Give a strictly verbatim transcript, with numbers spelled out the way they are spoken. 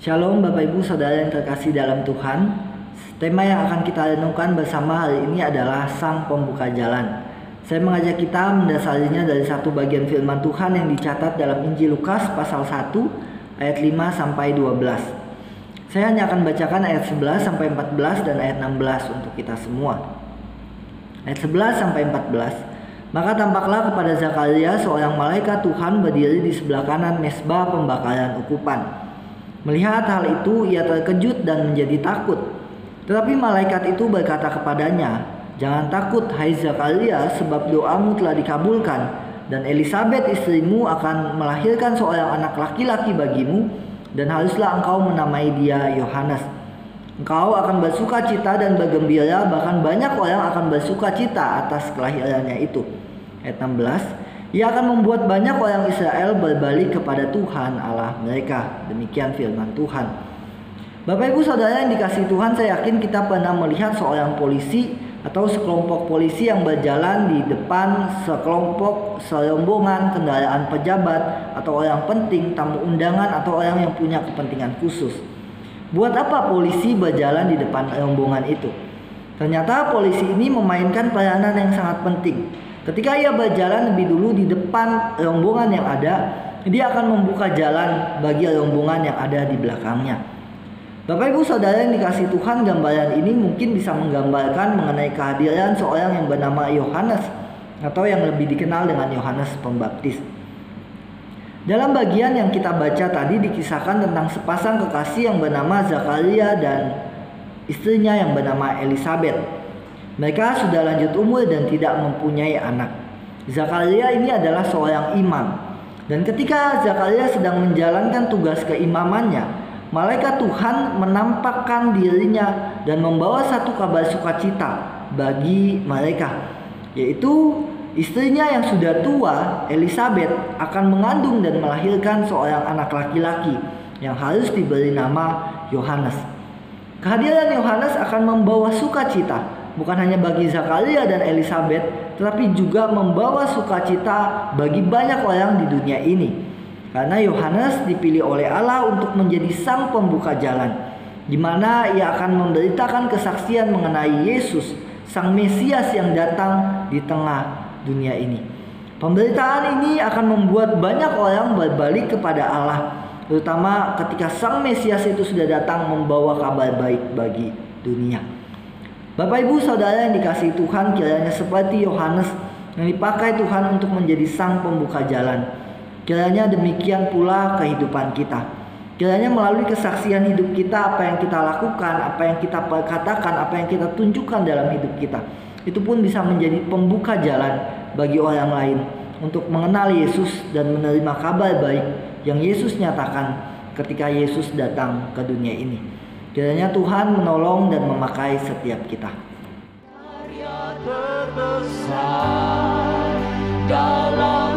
Shalom Bapak Ibu Saudara yang terkasih dalam Tuhan. Tema yang akan kita renungkan bersama hari ini adalah Sang Pembuka Jalan. Saya mengajak kita mendasarinya dari satu bagian firman Tuhan yang dicatat dalam Injil Lukas pasal satu ayat lima sampai dua belas. Saya hanya akan bacakan ayat sebelas sampai empat belas dan ayat enam belas untuk kita semua. Ayat sebelas sampai empat belas. Maka tampaklah kepada Zakaria seorang malaikat Tuhan berdiri di sebelah kanan mezbah pembakaran ukupan. Melihat hal itu, ia terkejut dan menjadi takut. Tetapi malaikat itu berkata kepadanya, "Jangan takut, hai Zakaria, sebab doamu telah dikabulkan, dan Elisabet istrimu akan melahirkan seorang anak laki-laki bagimu, dan haruslah engkau menamai dia Yohanes. Engkau akan bersukacita dan bergembira, bahkan banyak orang akan bersukacita atas kelahirannya itu." Ayat enam belas. Ia akan membuat banyak orang Israel berbalik kepada Tuhan Allah mereka. Demikian firman Tuhan. Bapak Ibu Saudara yang dikasihi Tuhan, saya yakin kita pernah melihat seorang polisi atau sekelompok polisi yang berjalan di depan sekelompok serombongan kendaraan pejabat atau orang penting, tamu undangan atau orang yang punya kepentingan khusus. Buat apa polisi berjalan di depan rombongan itu? Ternyata polisi ini memainkan peranan yang sangat penting. Ketika ia berjalan lebih dulu di depan rombongan yang ada, dia akan membuka jalan bagi rombongan yang ada di belakangnya. Bapak Ibu Saudara yang dikasihi Tuhan, gambaran ini mungkin bisa menggambarkan mengenai kehadiran seorang yang bernama Yohanes atau yang lebih dikenal dengan Yohanes Pembaptis. Dalam bagian yang kita baca tadi dikisahkan tentang sepasang kekasih yang bernama Zakaria dan istrinya yang bernama Elisabet. Mereka sudah lanjut umur dan tidak mempunyai anak. Zakaria ini adalah seorang imam. Dan ketika Zakaria sedang menjalankan tugas keimamannya, malaikat Tuhan menampakkan dirinya dan membawa satu kabar sukacita bagi mereka, yaitu istrinya yang sudah tua, Elisabet, akan mengandung dan melahirkan seorang anak laki-laki yang harus diberi nama Yohanes. Kehadiran Yohanes akan membawa sukacita bukan hanya bagi Zakaria dan Elisabet, tetapi juga membawa sukacita bagi banyak orang di dunia ini. Karena Yohanes dipilih oleh Allah untuk menjadi sang pembuka jalan, di mana ia akan memberitakan kesaksian mengenai Yesus, sang Mesias yang datang di tengah dunia ini. Pemberitaan ini akan membuat banyak orang berbalik kepada Allah, terutama ketika sang Mesias itu sudah datang membawa kabar baik bagi dunia. Bapak Ibu Saudara yang dikasihi Tuhan, kiranya seperti Yohanes yang dipakai Tuhan untuk menjadi sang pembuka jalan, kiranya demikian pula kehidupan kita. Kiranya melalui kesaksian hidup kita, apa yang kita lakukan, apa yang kita perkatakan, apa yang kita tunjukkan dalam hidup kita, itu pun bisa menjadi pembuka jalan bagi orang lain untuk mengenal Yesus dan menerima kabar baik yang Yesus nyatakan ketika Yesus datang ke dunia ini. Kiranya Tuhan menolong dan memakai setiap kita. Karya terbesar dalam